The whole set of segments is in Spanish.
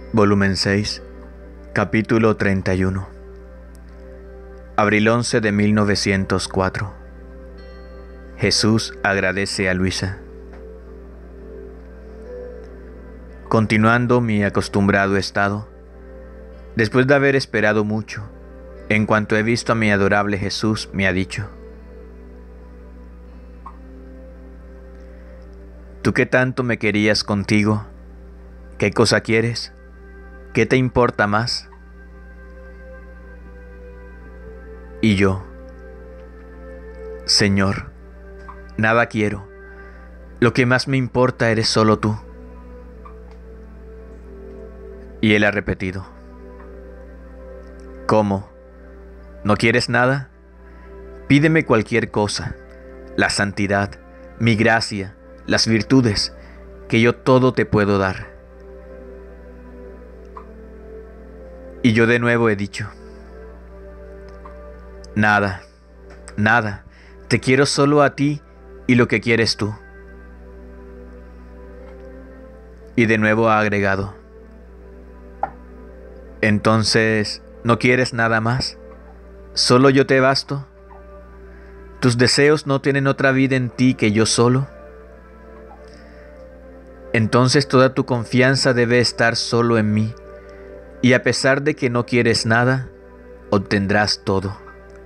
Volumen 6, capítulo 31. Abril 11 de 1904. Jesús agradece a Luisa. Continuando mi acostumbrado estado, después de haber esperado mucho, en cuanto he visto a mi adorable Jesús, me ha dicho: ¿tú que tanto me querías contigo? ¿Qué cosa quieres? ¿Qué te importa más? Y yo: Señor, nada quiero. Lo que más me importa eres solo tú. Y él ha repetido: ¿cómo? ¿No quieres nada? Pídeme cualquier cosa, la santidad, mi gracia, las virtudes, que yo todo te puedo dar. Y yo de nuevo he dicho: nada, nada, te quiero solo a ti y lo que quieres tú. Y de nuevo ha agregado: entonces, ¿no quieres nada más? ¿Solo yo te basto? ¿Tus deseos no tienen otra vida en ti que yo solo? Entonces toda tu confianza debe estar solo en mí, y a pesar de que no quieres nada, obtendrás todo.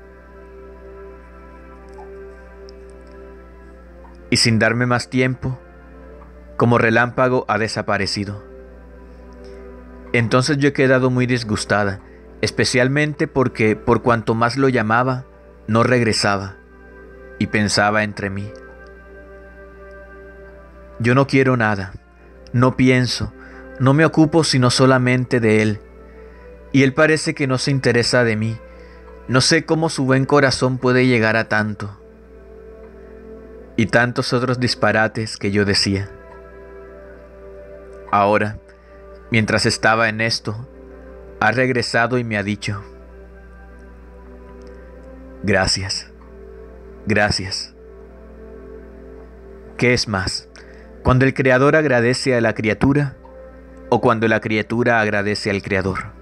Y sin darme más tiempo, como relámpago ha desaparecido. Entonces yo he quedado muy disgustada, especialmente porque por cuanto más lo llamaba, no regresaba, y pensaba entre mí: yo no quiero nada, no pienso, no me ocupo sino solamente de él, y él parece que no se interesa de mí. No sé cómo su buen corazón puede llegar a tanto. Y tantos otros disparates que yo decía. Ahora, mientras estaba en esto, ha regresado y me ha dicho: gracias, gracias. ¿Qué es más, cuando el Creador agradece a la criatura o cuando la criatura agradece al Creador?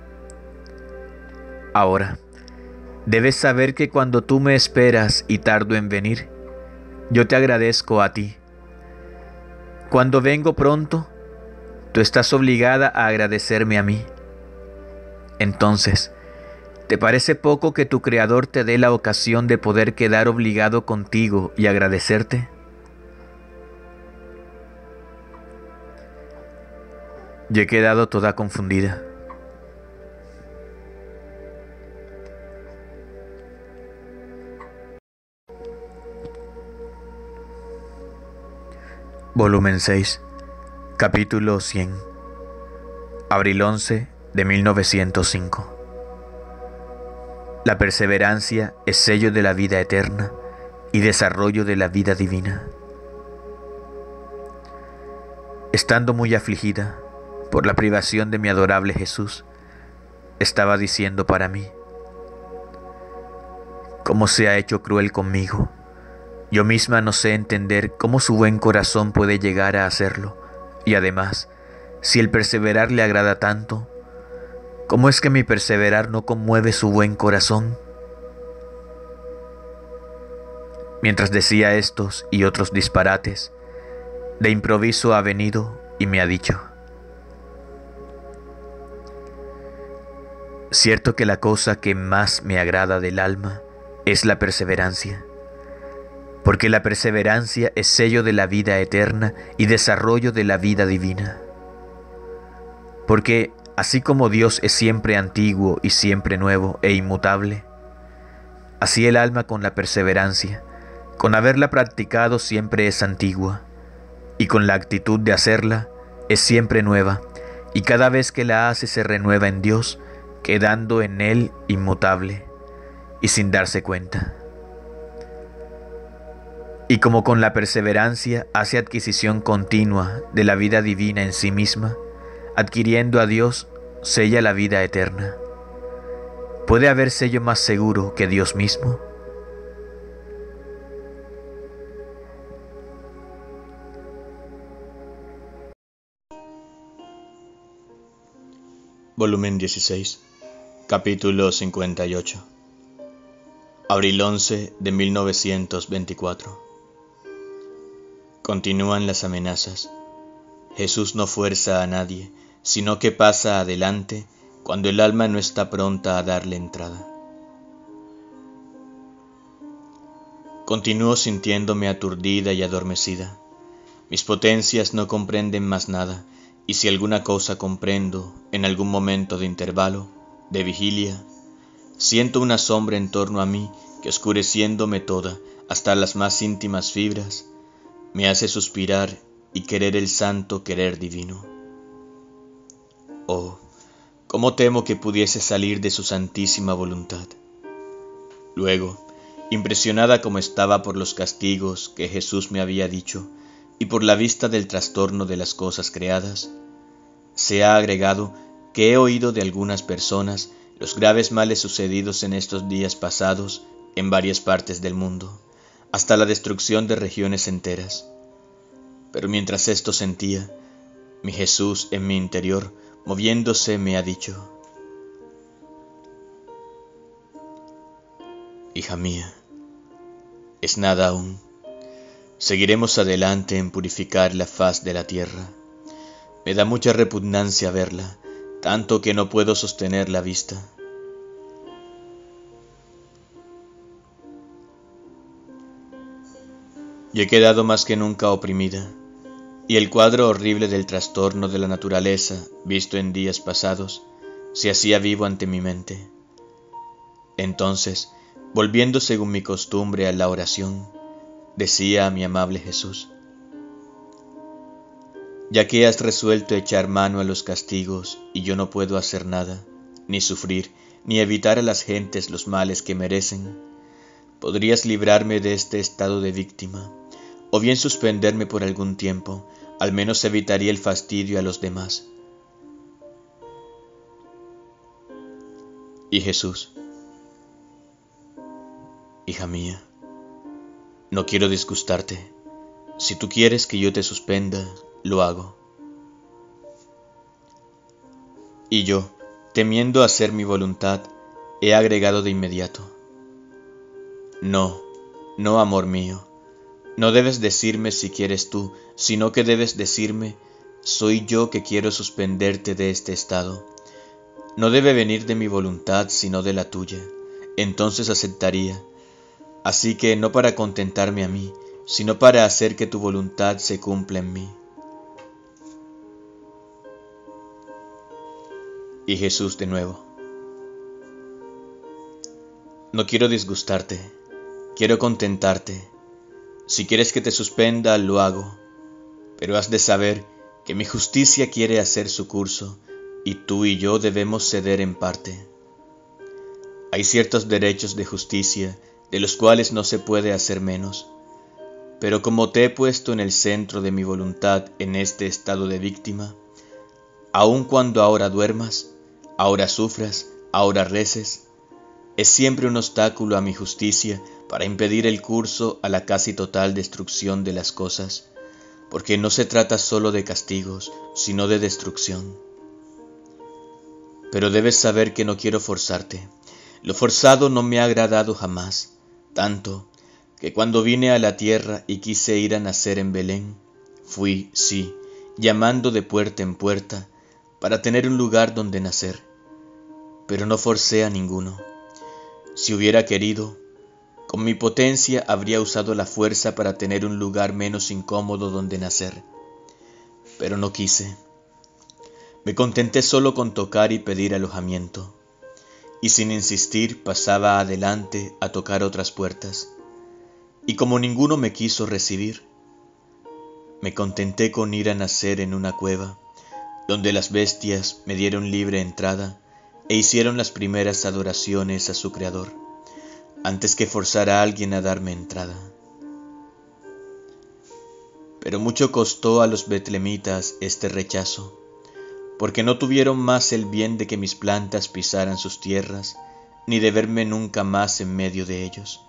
Ahora, debes saber que cuando tú me esperas y tardo en venir, yo te agradezco a ti. Cuando vengo pronto, tú estás obligada a agradecerme a mí. Entonces, ¿te parece poco que tu Creador te dé la ocasión de poder quedar obligado contigo y agradecerte? Yo he quedado toda confundida. Volumen 6, capítulo 100. Abril 11 de 1905. La perseverancia es sello de la vida eterna y desarrollo de la vida divina. Estando muy afligida por la privación de mi adorable Jesús, estaba diciendo para mí: ¿cómo se ha hecho cruel conmigo? Yo misma no sé entender cómo su buen corazón puede llegar a hacerlo, y además, si el perseverar le agrada tanto, ¿cómo es que mi perseverar no conmueve su buen corazón? Mientras decía estos y otros disparates, de improviso ha venido y me ha dicho: cierto que la cosa que más me agrada del alma es la perseverancia, porque la perseverancia es sello de la vida eterna y desarrollo de la vida divina. Porque así como Dios es siempre antiguo y siempre nuevo e inmutable, así el alma con la perseverancia, con haberla practicado, siempre es antigua, y con la actitud de hacerla es siempre nueva, y cada vez que la hace se renueva en Dios, quedando en Él inmutable y sin darse cuenta. Y como con la perseverancia hace adquisición continua de la vida divina en sí misma, adquiriendo a Dios, sella la vida eterna. ¿Puede haber sello más seguro que Dios mismo? Volumen 16, capítulo 58. Abril 11 de 1924. Continúan las amenazas. Jesús no fuerza a nadie, sino que pasa adelante cuando el alma no está pronta a darle entrada. Continúo sintiéndome aturdida y adormecida. Mis potencias no comprenden más nada, y si alguna cosa comprendo, en algún momento de intervalo, de vigilia, siento una sombra en torno a mí que, oscureciéndome toda, hasta las más íntimas fibras, me hace suspirar y querer el santo querer divino. Oh, cómo temo que pudiese salir de su santísima voluntad. Luego, impresionada como estaba por los castigos que Jesús me había dicho y por la vista del trastorno de las cosas creadas, se ha agregado que he oído de algunas personas los graves males sucedidos en estos días pasados en varias partes del mundo, hasta la destrucción de regiones enteras. Pero mientras esto sentía, mi Jesús en mi interior, moviéndose, me ha dicho: hija mía, es nada aún. Seguiremos adelante en purificar la faz de la tierra. Me da mucha repugnancia verla, tanto que no puedo sostener la vista. Yo he quedado más que nunca oprimida, y el cuadro horrible del trastorno de la naturaleza, visto en días pasados, se hacía vivo ante mi mente. Entonces, volviendo según mi costumbre a la oración, decía a mi amable Jesús: ya que has resuelto echar mano a los castigos y yo no puedo hacer nada, ni sufrir, ni evitar a las gentes los males que merecen, podrías librarme de este estado de víctima, o bien suspenderme por algún tiempo, al menos evitaría el fastidio a los demás. Y Jesús: hija mía, no quiero disgustarte. Si tú quieres que yo te suspenda, lo hago. Y yo, temiendo hacer mi voluntad, he agregado de inmediato: no, no, amor mío, no debes decirme si quieres tú, sino que debes decirme: soy yo que quiero suspenderte de este estado. No debe venir de mi voluntad, sino de la tuya. Entonces aceptaría. Así que no para contentarme a mí, sino para hacer que tu voluntad se cumpla en mí. Y Jesús de nuevo: no quiero disgustarte, quiero contentarte. Si quieres que te suspenda, lo hago, pero has de saber que mi justicia quiere hacer su curso, y tú y yo debemos ceder en parte. Hay ciertos derechos de justicia de los cuales no se puede hacer menos, pero como te he puesto en el centro de mi voluntad en este estado de víctima, aun cuando ahora duermas, ahora sufras, ahora reces, es siempre un obstáculo a mi justicia para impedir el curso a la casi total destrucción de las cosas, porque no se trata solo de castigos, sino de destrucción. Pero debes saber que no quiero forzarte. Lo forzado no me ha agradado jamás, tanto que cuando vine a la tierra y quise ir a nacer en Belén, fui, sí, llamando de puerta en puerta, para tener un lugar donde nacer, pero no forcé a ninguno. Si hubiera querido, con mi potencia habría usado la fuerza para tener un lugar menos incómodo donde nacer, pero no quise. Me contenté solo con tocar y pedir alojamiento, y sin insistir pasaba adelante a tocar otras puertas, y como ninguno me quiso recibir, me contenté con ir a nacer en una cueva, donde las bestias me dieron libre entrada e hicieron las primeras adoraciones a su Creador, antes que forzar a alguien a darme entrada. Pero mucho costó a los betlemitas este rechazo, porque no tuvieron más el bien de que mis plantas pisaran sus tierras, ni de verme nunca más en medio de ellos.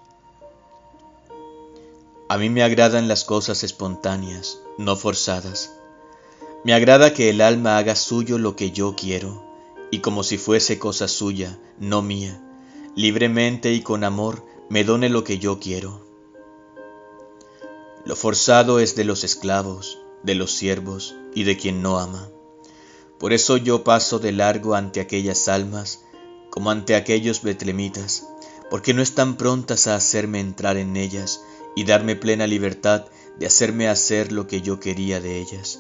A mí me agradan las cosas espontáneas, no forzadas. Me agrada que el alma haga suyo lo que yo quiero, y como si fuese cosa suya, no mía, libremente y con amor me done lo que yo quiero. Lo forzado es de los esclavos, de los siervos y de quien no ama. Por eso yo paso de largo ante aquellas almas, como ante aquellos betlemitas, porque no están prontas a hacerme entrar en ellas y darme plena libertad de hacerme hacer lo que yo quería de ellas.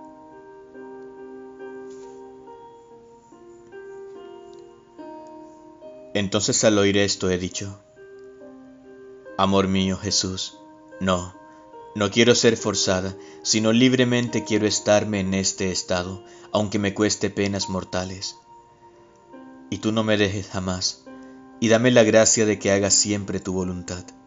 Entonces al oír esto he dicho: Amor mío, Jesús, no quiero ser forzada, sino libremente quiero estarme en este estado, aunque me cueste penas mortales. Y tú no me dejes jamás, y dame la gracia de que haga siempre tu voluntad.